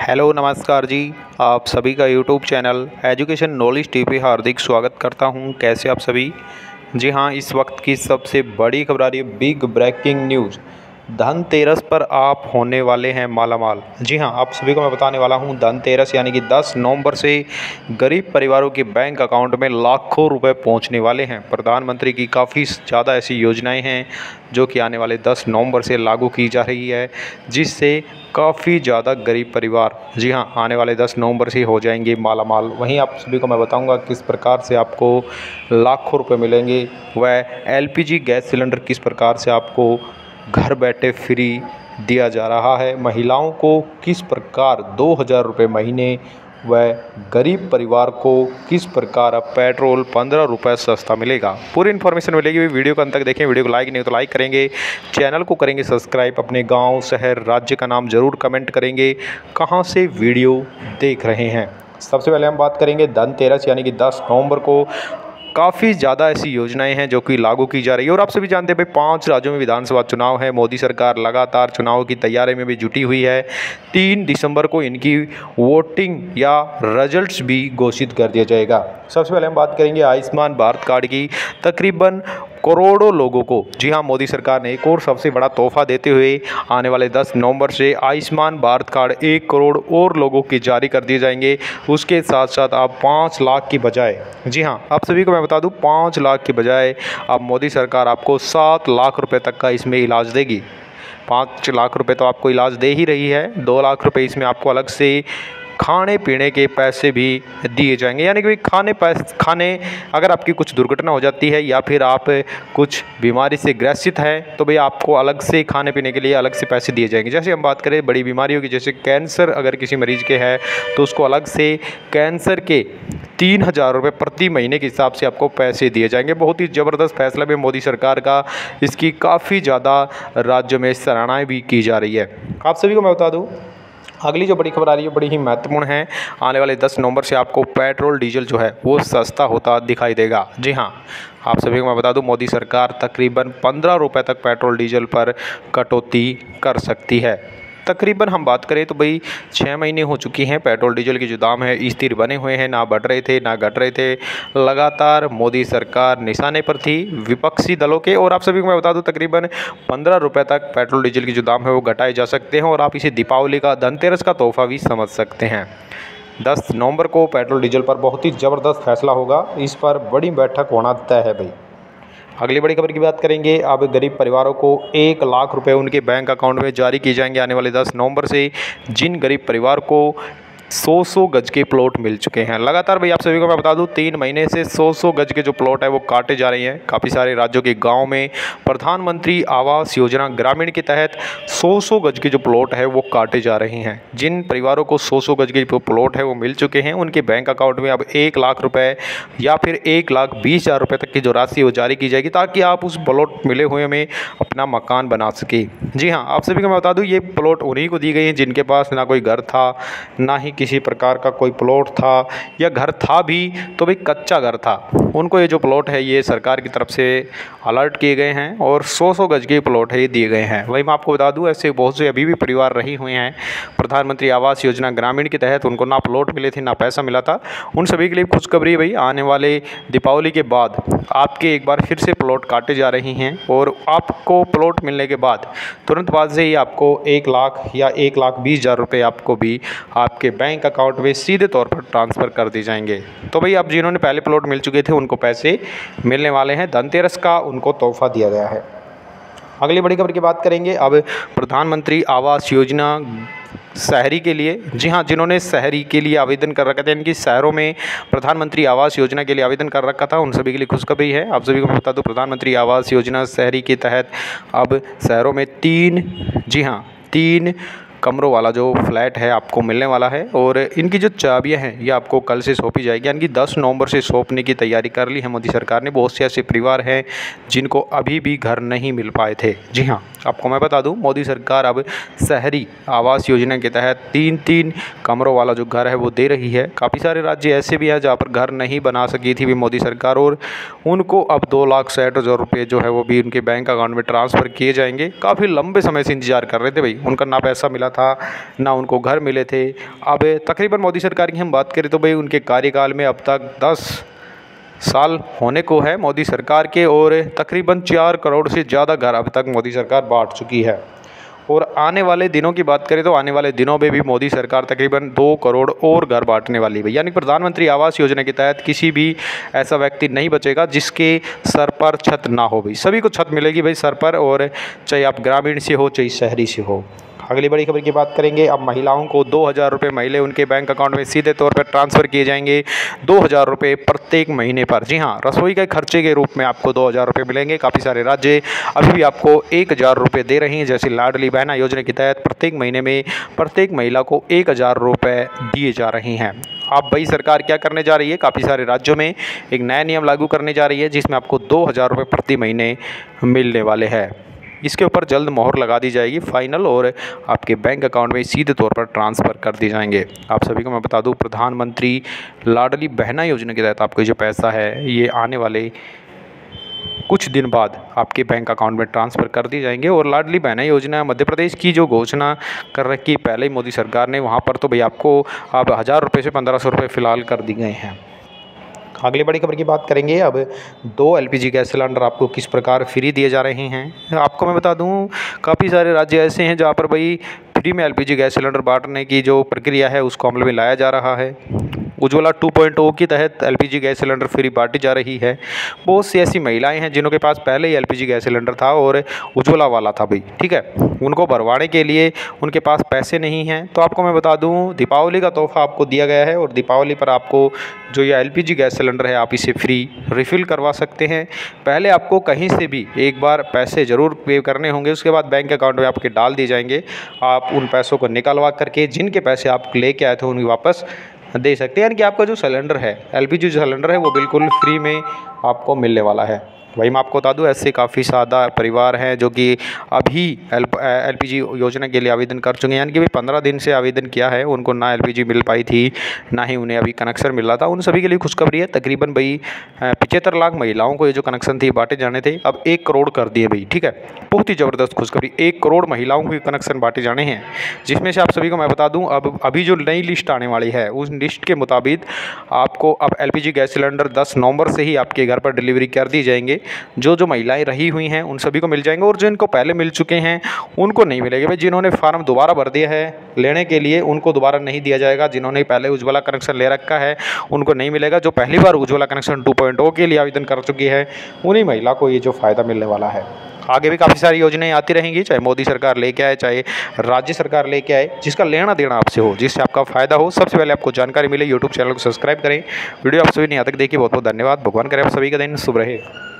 Hello नमस्कार जी। आप सभी का YouTube channel education knowledge TV हार्दिक स्वागत करता हूं। कैसे आप सभी? जी हाँ, इस वक्त की सबसे बड़ी खबर आ रही है, बिग ब्रेकिंग न्यूज़। धनतेरस पर आप होने वाले हैं मालामाल। जी हाँ, आप सभी को मैं बताने वाला हूं, धनतेरस यानी कि 10 नवंबर से गरीब परिवारों के बैंक अकाउंट में लाखों रुपए पहुंचने वाले हैं। प्रधानमंत्री की काफ़ी ज़्यादा ऐसी योजनाएं हैं जो कि आने वाले 10 नवंबर से लागू की जा रही है, जिससे काफ़ी ज़्यादा गरीब परिवार जी हाँ आने वाले 10 नवंबर से हो जाएंगे मालामाल। वहीं आप सभी को मैं बताऊंगा किस प्रकार से आपको लाखों रुपए मिलेंगे, वह एलपीजी गैस सिलेंडर किस प्रकार से आपको घर बैठे फ्री दिया जा रहा है, महिलाओं को किस प्रकार 2000 रुपये महीने, वह गरीब परिवार को किस प्रकार अब पेट्रोल 15 रुपये सस्ता मिलेगा। पूरी इन्फॉर्मेशन मिलेगी। वीडियो को अंत तक देखें। वीडियो को लाइक नहीं तो लाइक करेंगे, चैनल को करेंगे सब्सक्राइब, अपने गांव शहर राज्य का नाम ज़रूर कमेंट करेंगे, कहां से वीडियो देख रहे हैं। सबसे पहले हम बात करेंगे धनतेरस यानी कि 10 नवंबर को काफ़ी ज़्यादा ऐसी योजनाएं हैं जो कि लागू की जा रही है। और आप सभी जानते हैं भाई, 5 राज्यों में विधानसभा चुनाव है। मोदी सरकार लगातार चुनाव की तैयारी में भी जुटी हुई है। 3 दिसंबर को इनकी वोटिंग या रिजल्ट्स भी घोषित कर दिया जाएगा। सबसे पहले हम बात करेंगे आयुष्मान भारत कार्ड की। तकरीबन करोड़ों लोगों को जी हाँ मोदी सरकार ने एक और सबसे बड़ा तोहफा देते हुए आने वाले 10 नवंबर से आयुष्मान भारत कार्ड 1 करोड़ और लोगों के जारी कर दिए जाएंगे। उसके साथ साथ आप 5 लाख की बजाय जी हाँ आप सभी को मैं बता दूं, 5 लाख की बजाय अब मोदी सरकार आपको 7 लाख रुपए तक का इसमें इलाज देगी। 5 लाख रुपए तो आपको इलाज दे ही रही है, 2 लाख रुपए इसमें आपको अलग से खाने पीने के पैसे भी दिए जाएंगे। यानी कि खाने अगर आपकी कुछ दुर्घटना हो जाती है या फिर आप कुछ बीमारी से ग्रसित हैं तो भाई आपको अलग से खाने पीने के लिए अलग से पैसे दिए जाएंगे। जैसे हम बात करें बड़ी बीमारियों की, जैसे कैंसर अगर किसी मरीज़ के है तो उसको अलग से कैंसर के 3000 रुपये प्रति महीने के हिसाब से आपको पैसे दिए जाएंगे। बहुत ही ज़बरदस्त फैसला भी मोदी सरकार का, इसकी काफ़ी ज़्यादा राज्यों में सराहनाएँ भी की जा रही है। आप सभी को मैं बता दूँ, अगली जो बड़ी खबर आ रही है बड़ी ही महत्वपूर्ण है। आने वाले 10 नवंबर से आपको पेट्रोल डीजल जो है वो सस्ता होता दिखाई देगा। जी हाँ, आप सभी को मैं बता दूं, मोदी सरकार तकरीबन 15 रुपये तक पेट्रोल डीजल पर कटौती कर सकती है। तकरीबन हम बात करें तो भाई 6 महीने हो चुकी हैं, पेट्रोल डीजल के जो दाम है स्थिर बने हुए हैं, ना बढ़ रहे थे ना घट रहे थे। लगातार मोदी सरकार निशाने पर थी विपक्षी दलों के। और आप सभी को मैं बता दूं, तकरीबन 15 रुपये तक पेट्रोल डीजल के जो दाम है वो घटाए जा सकते हैं। और आप इसे दीपावली का, धनतेरस का तोहफा भी समझ सकते हैं। 10 नवंबर को पेट्रोल डीजल पर बहुत ही ज़बरदस्त फैसला होगा, इस पर बड़ी बैठक होना तय है भाई। अगली बड़ी खबर की बात करेंगे। अब गरीब परिवारों को 1 लाख रुपए उनके बैंक अकाउंट में जारी किए जाएंगे आने वाले 10 नवंबर से। जिन गरीब परिवार को 100 गज के प्लॉट मिल चुके हैं, लगातार भाई आप सभी को मैं बता दूं, 3 महीने से 100 गज के जो प्लॉट है वो काटे जा रहे हैं। काफ़ी सारे राज्यों के गांव में प्रधानमंत्री आवास योजना ग्रामीण के तहत 100 गज के जो प्लॉट है वो काटे जा रहे हैं। जिन परिवारों को 100 गज के जो प्लॉट है वो मिल चुके हैं, उनके बैंक अकाउंट में अब 1 लाख रुपये या फिर 1,20,000 रुपये तक की जो राशि वो जारी की जाएगी, ताकि आप उस प्लॉट मिले हुए में अपना मकान बना सके। जी हाँ, आप सभी को मैं बता दूँ, ये प्लॉट उन्हीं को दी गई है जिनके पास ना कोई घर था, ना ही किसी प्रकार का कोई प्लॉट था, या घर था भी तो भाई कच्चा घर था। उनको ये जो प्लॉट है ये सरकार की तरफ से अलर्ट किए गए हैं और 100 गज के प्लॉट है ये दिए गए हैं। वही मैं आपको बता दूं, ऐसे बहुत से अभी भी परिवार रहे हुए हैं प्रधानमंत्री आवास योजना ग्रामीण के तहत, उनको ना प्लॉट मिले थे ना पैसा मिला था। उन सभी के लिए खुशखबरी भाई, आने वाले दीपावली के बाद आपके एक बार फिर से प्लॉट काटे जा रही हैं। और आपको प्लॉट मिलने के बाद तुरंत बाद से ही आपको 1 लाख या 1,20,000 रुपये आपको भी आपके बैंक अकाउंट में सीधे तौर पर ट्रांसफ़र कर दिए जाएंगे। तो भाई अब जिन्होंने पहले प्लॉट मिल चुके थे उनको पैसे मिलने वाले हैं, धनतेरस का उनको तोहफा दिया गया है। अगली बड़ी खबर की बात करेंगे। अब प्रधानमंत्री आवास योजना शहरी के लिए, जी हाँ, जिन्होंने शहरी के लिए आवेदन कर रखा था, इनकी शहरों में प्रधानमंत्री आवास योजना के लिए आवेदन कर रखा था, उन सभी के लिए खुशखबरी है। आप सभी को मैं बता दूं, प्रधानमंत्री आवास योजना शहरी के तहत अब शहरों में 3 कमरों वाला जो फ्लैट है आपको मिलने वाला है। और इनकी जो चाबियां हैं ये आपको कल से सौंपी जाएगी, यानी कि 10 नवंबर से सौंपने की तैयारी कर ली है मोदी सरकार ने। बहुत से ऐसे परिवार हैं जिनको अभी भी घर नहीं मिल पाए थे। जी हाँ, आपको मैं बता दूं, मोदी सरकार अब शहरी आवास योजना के तहत 3 कमरों वाला जो घर है वो दे रही है। काफ़ी सारे राज्य ऐसे भी हैं जहाँ पर घर नहीं बना सकी थी भी मोदी सरकार, और उनको अब 2,60,000 रुपये जो है वो भी उनके बैंक अकाउंट में ट्रांसफ़र किए जाएंगे। काफ़ी लंबे समय से इंतजार कर रहे थे भाई, उनका ना पैसा मिला था, ना उनको घर मिले थे। अब तकरीबन मोदी सरकार की हम बात करें तो भाई उनके कार्यकाल में अब तक 10 साल होने को है मोदी सरकार के, और तकरीबन 4 करोड़ से ज़्यादा घर अब तक मोदी सरकार बांट चुकी है। और आने वाले दिनों की बात करें तो आने वाले दिनों में भी मोदी सरकार तकरीबन 2 करोड़ और घर बांटने वाली है। यानी प्रधानमंत्री आवास योजना के तहत किसी भी ऐसा व्यक्ति नहीं बचेगा जिसके सर पर छत ना हो। भाई सभी को छत मिलेगी भाई सर पर, और चाहे आप ग्रामीण से हो चाहे शहरी से हो। अगली बड़ी खबर की बात करेंगे। अब महिलाओं को 2,000 रुपये महीने उनके बैंक अकाउंट में सीधे तौर पर ट्रांसफ़र किए जाएंगे, 2,000 रुपये प्रत्येक महीने पर। जी हाँ, रसोई के खर्चे के रूप में आपको 2,000 रुपये मिलेंगे। काफ़ी सारे राज्य अभी भी आपको 1,000 रुपये दे रहे हैं। जैसे लाडली बहना योजना के तहत प्रत्येक महीने में प्रत्येक महिला को 1,000 रुपये दिए जा रहे हैं। अब भाई सरकार क्या करने जा रही है, काफ़ी सारे राज्यों में एक नया नियम लागू करने जा रही है जिसमें आपको 2,000 रुपये प्रति महीने मिलने वाले हैं। इसके ऊपर जल्द मोहर लगा दी जाएगी फाइनल, और आपके बैंक अकाउंट में सीधे तौर पर ट्रांसफ़र कर दिए जाएंगे। आप सभी को मैं बता दूं, प्रधानमंत्री लाडली बहना योजना के तहत आपको जो पैसा है ये आने वाले कुछ दिन बाद आपके बैंक अकाउंट में ट्रांसफ़र कर दिए जाएंगे। और लाडली बहना योजना मध्य प्रदेश की जो घोषणा कर रखी पहले ही मोदी सरकार ने, वहाँ पर तो भाई आपको अब 1,000 रुपये से 1,500 रुपये फ़िलहाल कर दिए गए हैं। अगली बड़ी खबर की बात करेंगे। अब 2 LPG गैस सिलेंडर आपको किस प्रकार फ्री दिए जा रहे हैं। आपको मैं बता दूं, काफ़ी सारे राज्य ऐसे हैं जहां पर भाई फ्री में LPG गैस सिलेंडर बांटने की जो प्रक्रिया है उसको अमल में लाया जा रहा है। उज्ज्वला 2.0 के तहत LPG गैस सिलेंडर फ्री बांटी जा रही है। बहुत सी ऐसी महिलाएं हैं जिनों के पास पहले ही LPG गैस सिलेंडर था और उज्ज्वला वाला था भाई, ठीक है, उनको भरवाने के लिए उनके पास पैसे नहीं हैं। तो आपको मैं बता दूं, दीपावली का तोहफा आपको दिया गया है, और दीपावली पर आपको जो ये LPG गैस सिलेंडर है आप इसे फ्री रिफ़िल करवा सकते हैं। पहले आपको कहीं से भी एक बार पैसे ज़रूर पे करने होंगे, उसके बाद बैंक अकाउंट में आपके डाल दिए जाएंगे। आप उन पैसों को निकलवा करके जिनके पैसे आप लेके आए थे उन्हें वापस दे सकते हैं। यानी कि आपका जो सिलेंडर है, LPG जो सिलेंडर है वो बिल्कुल फ्री में आपको मिलने वाला है। भाई मैं आपको बता दूं, ऐसे काफ़ी ज़्यादा परिवार हैं जो कि अभी LPG योजना के लिए आवेदन कर चुके हैं। यानी कि भाई 15 दिन से आवेदन किया है, उनको ना LPG मिल पाई थी, ना ही उन्हें अभी कनेक्शन मिल रहा था। उन सभी के लिए खुशखबरी है। तकरीबन भाई 75 लाख महिलाओं को ये जो कनेक्शन थी बांटे जाने थे, अब 1 करोड़ कर दिए भाई, ठीक है। बहुत ही ज़बरदस्त खुशखबरी, 1 करोड़ महिलाओं को कनेक्शन बांटे जाने हैं। जिसमें से आप सभी को मैं बता दूँ, अब अभी जो नई लिस्ट आने वाली है उस लिस्ट के मुताबिक आपको अब LPG गैस सिलेंडर 10 नवंबर से ही आपके घर पर डिलीवरी कर दी जाएंगे। जो महिलाएं रही हुई हैं उन सभी को मिल जाएंगे, और जो इनको पहले मिल चुके हैं उनको नहीं मिलेंगे भाई। जिन्होंने फार्म दोबारा भर दिया है लेने के लिए उनको दोबारा नहीं दिया जाएगा। जिन्होंने पहले उज्ज्वला कनेक्शन ले रखा है उनको नहीं मिलेगा। जो पहली बार उज्ज्वला कनेक्शन 2.0 के लिए आवेदन कर चुकी है उन्हीं महिला को ये जो फ़ायदा मिलने वाला है। आगे भी काफ़ी सारी योजनाएं आती रहेंगी, चाहे मोदी सरकार लेके आए चाहे राज्य सरकार लेके आए, जिसका लेना देना आपसे हो, जिससे आपका फ़ायदा हो। सबसे पहले आपको जानकारी मिले, यूट्यूब चैनल को सब्सक्राइब करें। वीडियो आप सभी ने यहाँ तक देखी, बहुत बहुत धन्यवाद। भगवान करे आप सभी का दिन शुभ रहे।